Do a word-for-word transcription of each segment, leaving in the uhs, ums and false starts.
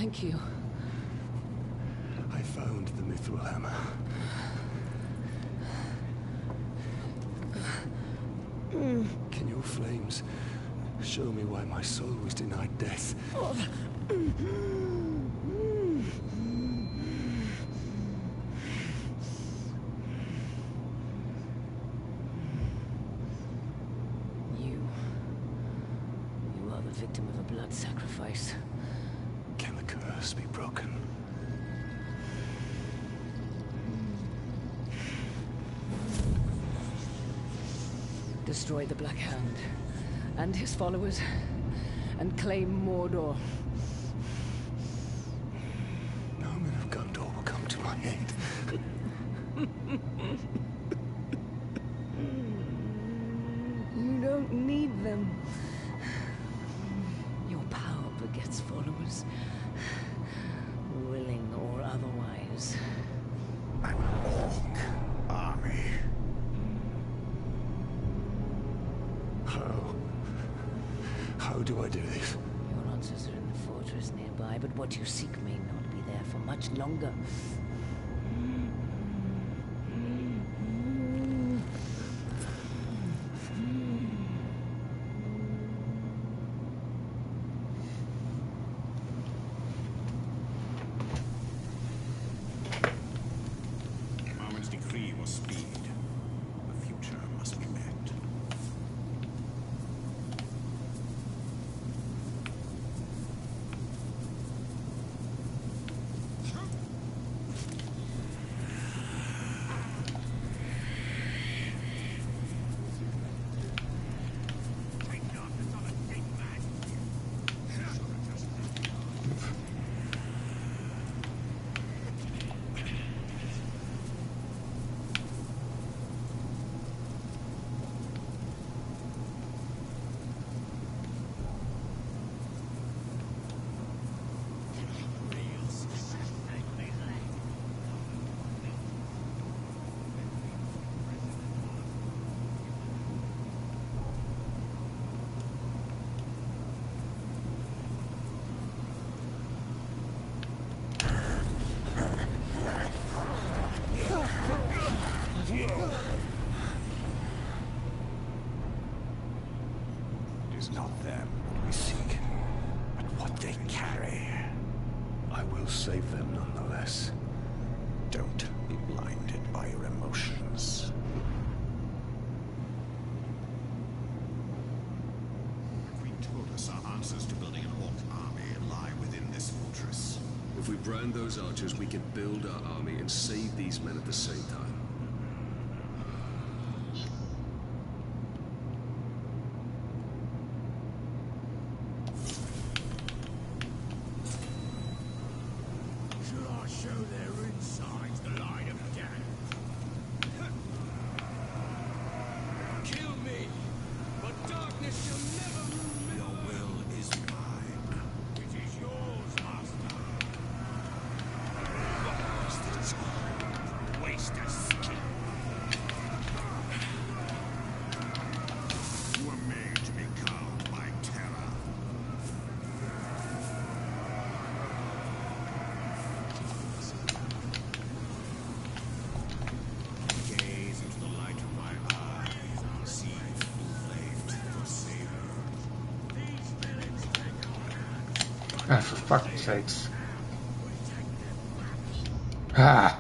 Thank you. I found the mithril hammer. Can your flames show me why my soul was denied death? You... You are the victim of a blood sacrifice. Can the curse be broken? Destroy the Black Hand and his followers, and claim Mordor. No man of Gondor will come to my aid. You don't need them. Your power begets followers, willing or otherwise. An Ork Army. How? How do I do this? Your answers are in the fortress nearby, but what you seek may not be there for much longer. Marwen's decree was speed. The future must be met. It is not them we seek, but what they carry. I will save them nonetheless. Don't be blinded by your emotions. Queen told us our answers to building an Ork army lie within this fortress. If we brand those archers, we can build our army and save these men at the same time. Shall I show their insides the light of day? Kill me, but darkness shall never rule me. Your will is mine. It is yours, master. What was the time? Waste of skill. You were made to be cowed by terror. Gaze into the light of my eyes. See full-flaved for savor. These villains take our hands. Ah, for fuck's sakes. Ah.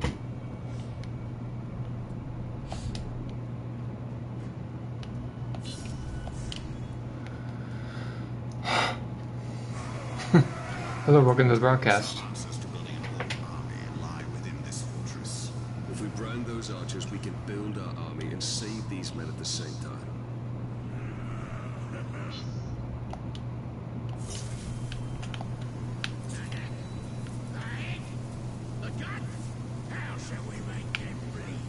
Hello, welcome to the broadcast. Answers to building an Ork army lie within this fortress. If we brand those archers, we can build our army and save these men at the same time. The gun? How shall we make them bleed?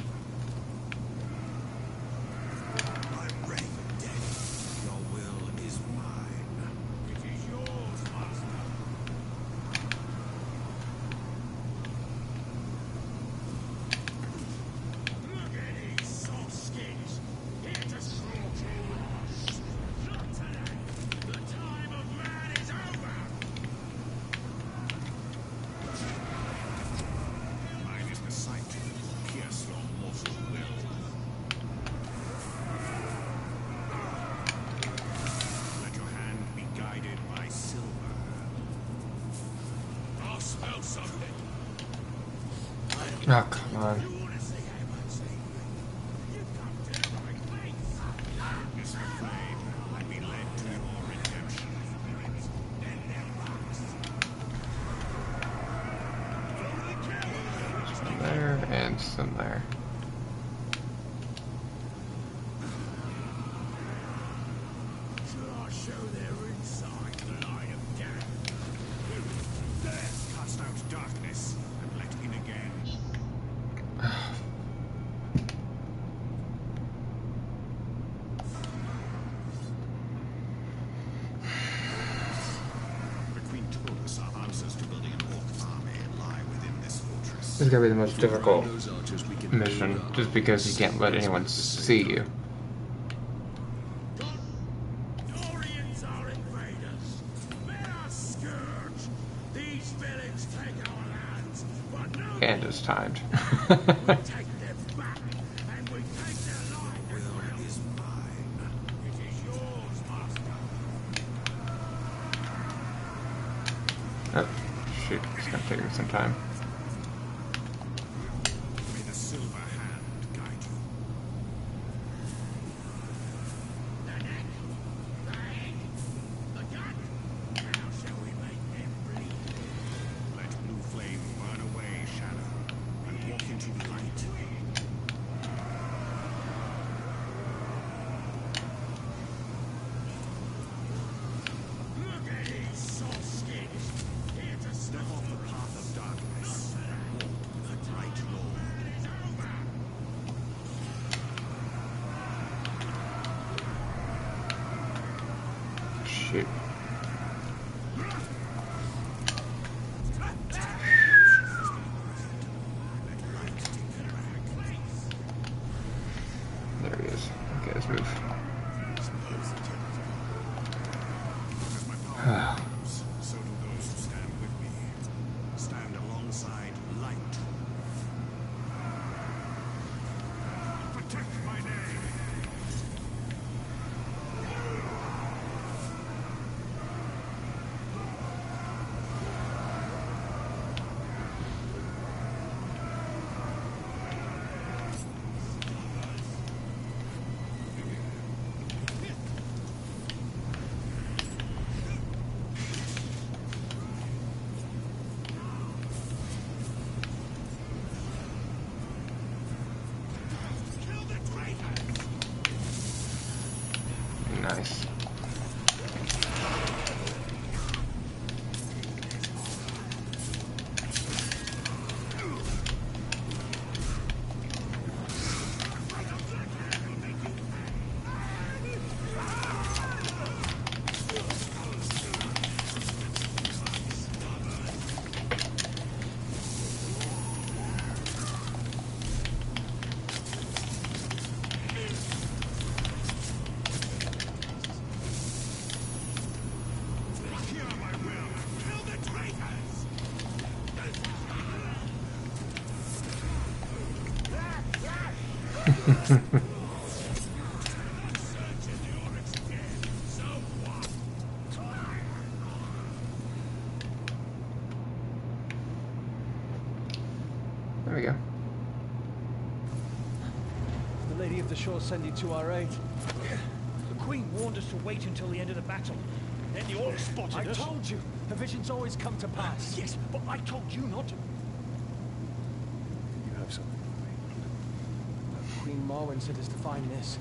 I'm ready, death. Your will is mine. It is yours, master. Look at these soft skins, here to Oh, come on. Some there and some there. This is gonna be the most difficult mission, just because you can't let anyone see you. Dorians are invaders. They are scourge. These villains take our lands, but no. And it's timed. We take them back, and we take their life. Will is mine. It is yours, master. Oh, shoot, it's gonna take me some time. May the silver hand guide you. The neck, the head, the gut. How shall we make them bleed? Let blue flame burn away, Shadow, and walk into the light. Look at these soft skins, here to step off the path of darkness. Walk with the bright Lord. Shoot. There he is. Okay, let's move. So do those who stand with me. Stand alongside light. Protect my name. Kill the traitor. Nice. Hear my will. Kill the traitors. Search in the Oryx den. So what? There we go. The Lady of the Shore send you to our aid. The Queen warned us to wait until the end of the battle. Then the Orcs spotted I us. told you, the visions always come to pass. Yes, but I told you not to. You have something for me. Queen Marwen sent us to find this.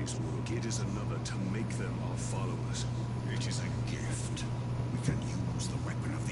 day's work. It is another to make them our followers. It is a gift. We can use the weapon of